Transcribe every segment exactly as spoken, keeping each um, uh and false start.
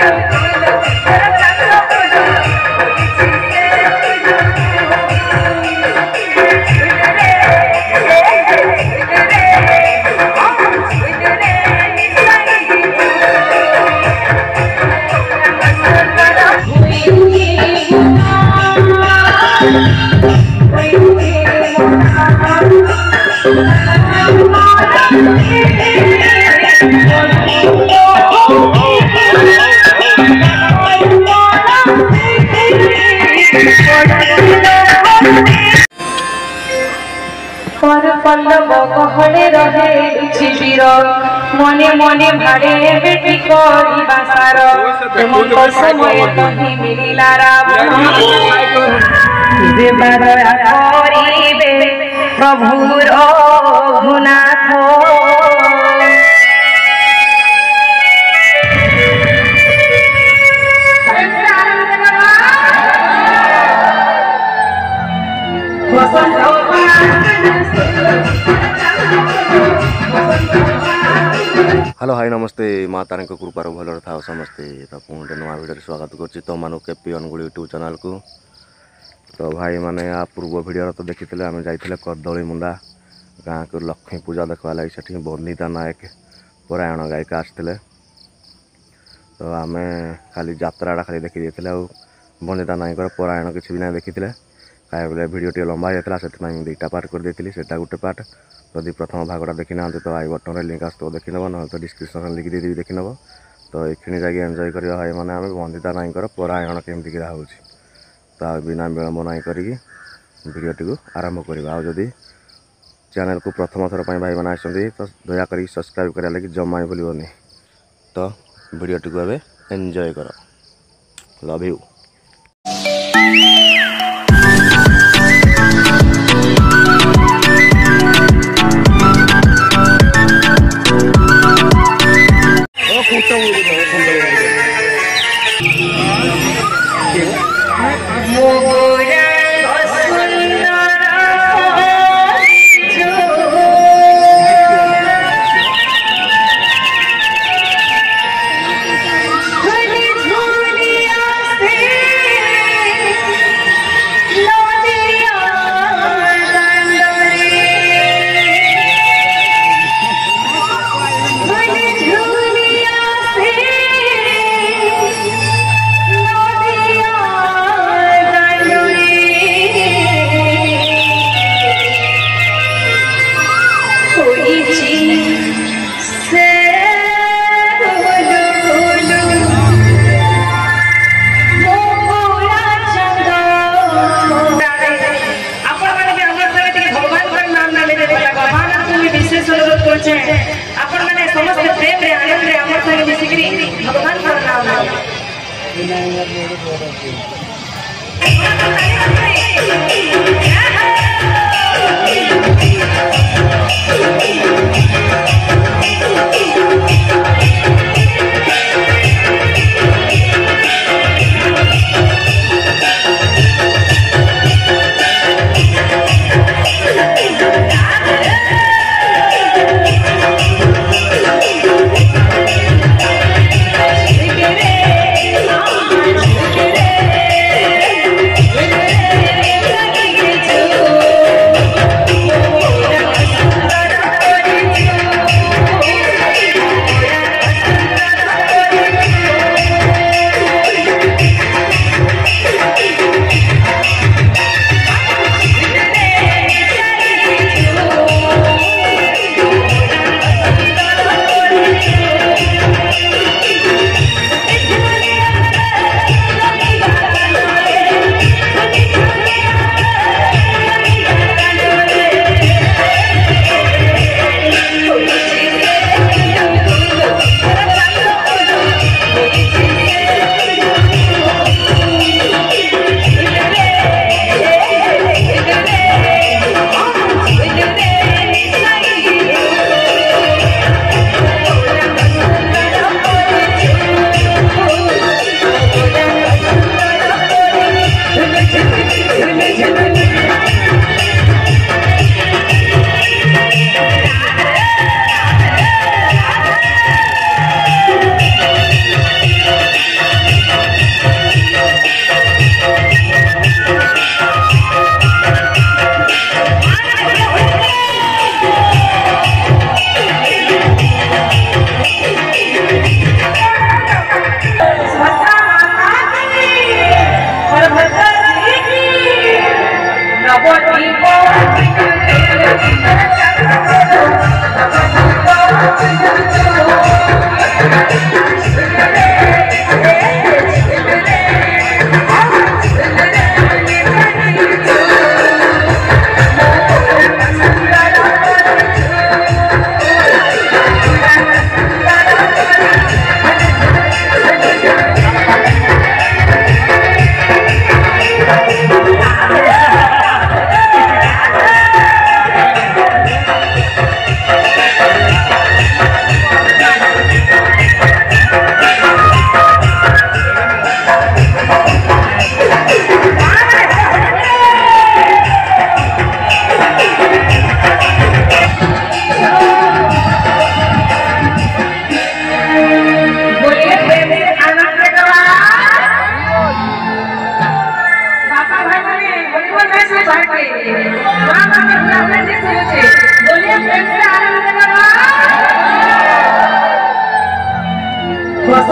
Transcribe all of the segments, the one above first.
गहले रहे शिशिर मने मने भाड़े बेटी करी बासार हेमंत समय तही मिलिला रावण देवा दया करिबे प्रभु रघुनाथ हेलो हाय नमस्ते माँ तारा कृपार भल था समस्ते तो पुणे नुआ भिडियो स्वागत कर तो मान केपी अनुगुल यूट्यूब चैनल को। तो भाई मैंने आ पूर्व भिडियो तो देखी आम जाइए कदली मुंडा गाँ को लक्ष्मी पूजा देखा लगी से बंदिता नायक परायण गायिका आसते। तो आम खाली जात्राटा खाली देखी बंदिता नायक परायण किसी भी ना देखी कहीं बोले भिडियो टे लंबा जाता से दुईटा पार्ट कर देती से गोटे पार्ट जदि प्रथम भागटा देखी ना तो आई बटन लिंक आस देखी नब ना तो डिस्क्रिप्शन लिखी देवी देखी नब। तो ये जाकि एंजॉय कर भाई मैंने आम बंदिता नायक परायण केमती हो तो बिना विलम्ब ना करके को आरंभ करवा। जदि चैनल को प्रथम थर पर भाई मैंने आसती तो दयाक सब्सक्राइब करा लगे जमा भूलनी। तो भिडियो को एवं एंजॉय कर लव यू।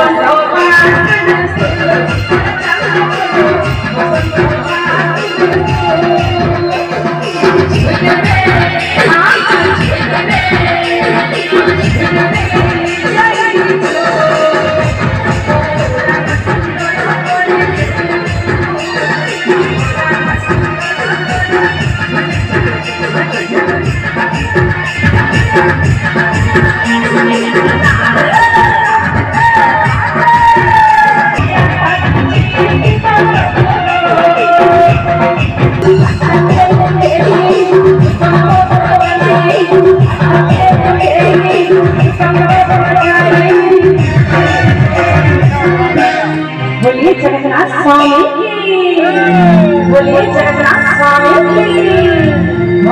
बोलिए जगन्नाथ स्वामी की, बोलिए जगन्नाथ स्वामी की।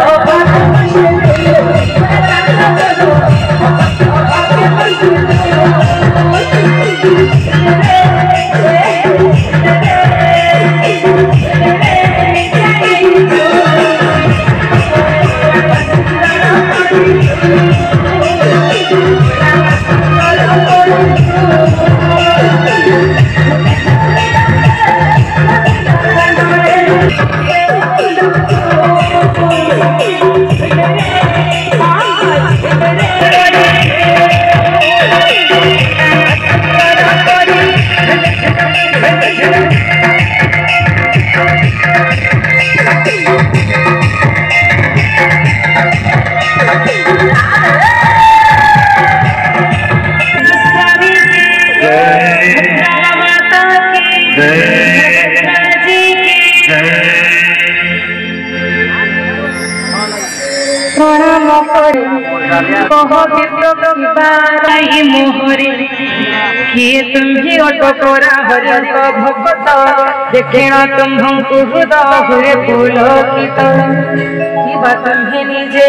प्रणाम करे कह विप्राई मोहरे किए तुम्ही अटकरा हरित भगत देखेण तुम्हंकु हृदय हुए पुलकित किबा तुम्हे निजे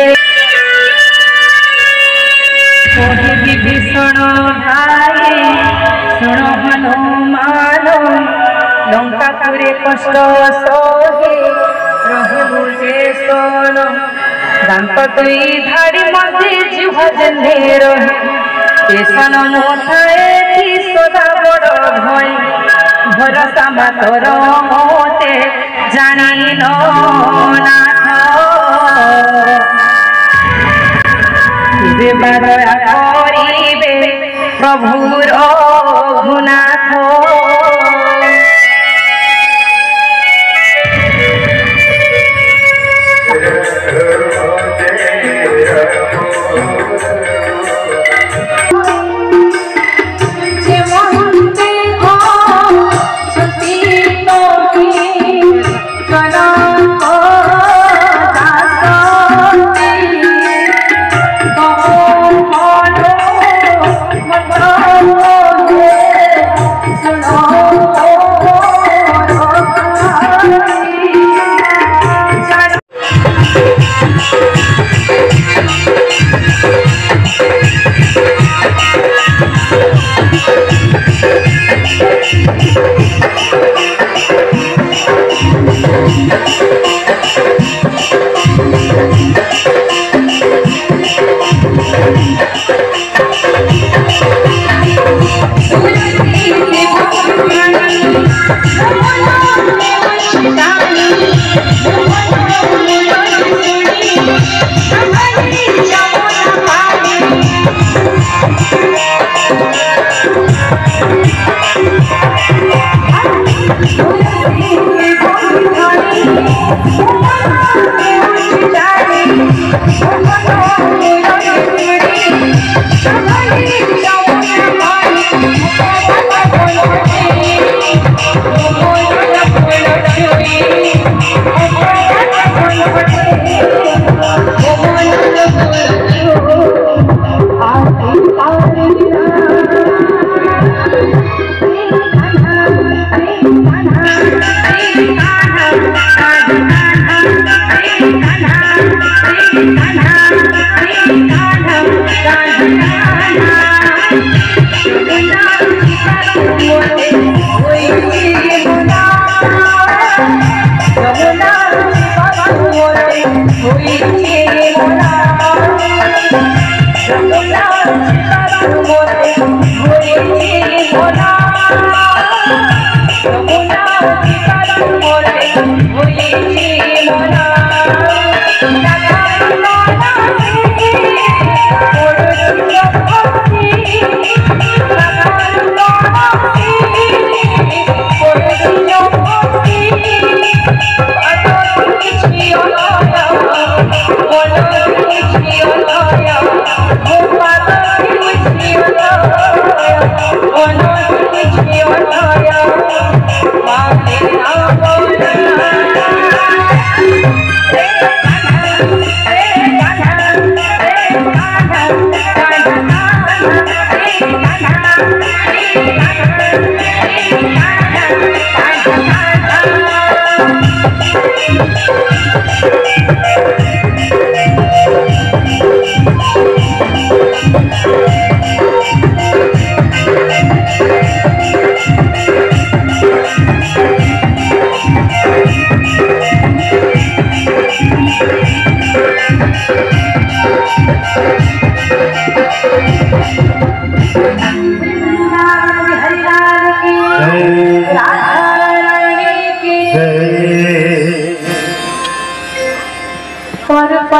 कहि भीषण भाई शुण हनुमान लंकापुरे कष्ट सहे रहु जे सोन दांत दुई धाड़ी मध्य जीव जेने रहे पेशन मुठाए कि सदा बड़ भय भरसा मातर मोते जानी नाथ देवा दया करिबे प्रभु रघुनाथ।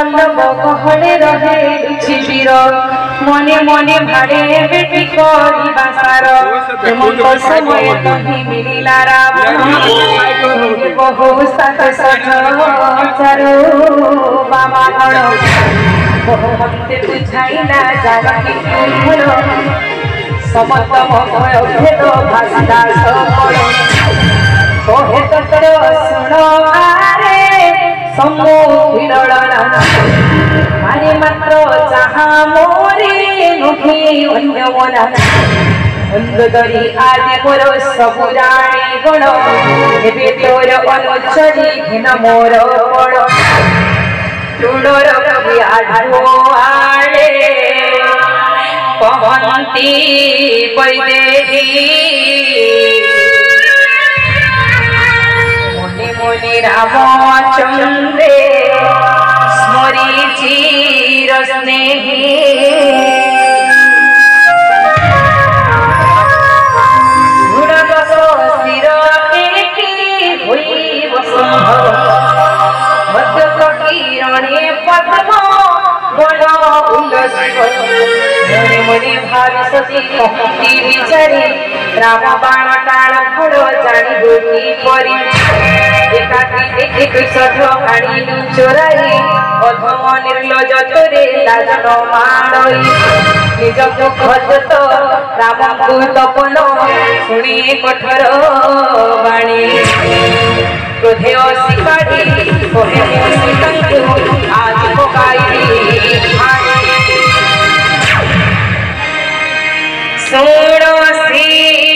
पल्लव गहले रहे लुचिबीर मने मने भाड़े बेटी करिबा सार हेमंत समय तही मिलिला रावण बहु सात सठ चारो बामण बहुमते बुझाइला जानकी कुल समत भय भेद भाषा सकल कहे तत्र शुण आरे सम्मुखीन आरे मात्र चाहा मोरे नुहि अन्य मना अंधदरी आदि मोर सबु जाणी गुण एबे तोर अनुचरी घिन मोर बड़ चूड़र आढ़ो आड़े कहती बैदेही मुनि मुनि रामचंद्रे स्मरी चिर स्नेही गुणदश शिर एकी होइब संभव मध्य किरणे पद्म बड़ उल्लसित मने मने भावी सती कहती बिचारी राम बाण टाण फुल जानी गोटी परी एकाकी एक सठ आड़ी चोराई अधम निर्लज तोरे लाजन माणई निज मुखत राम को तपन शुणी कठोर बाणी क्रोधे शिकारी कहे मो सीतांकु आदि पकाई सुण श्री